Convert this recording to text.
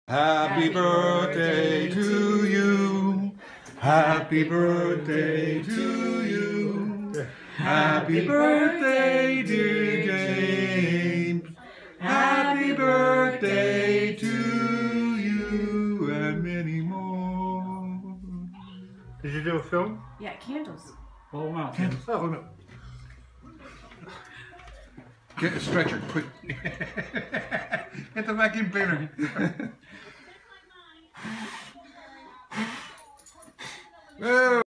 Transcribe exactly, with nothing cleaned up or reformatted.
Happy birthday to you. Happy birthday to you. Happy birthday, dear James. Happy birthday to you and many more. Did you do a film? Yeah, candles. Oh, wow. Candles. Oh, no. Get a stretcher, quick. Get the vacuum cleaner. Oh.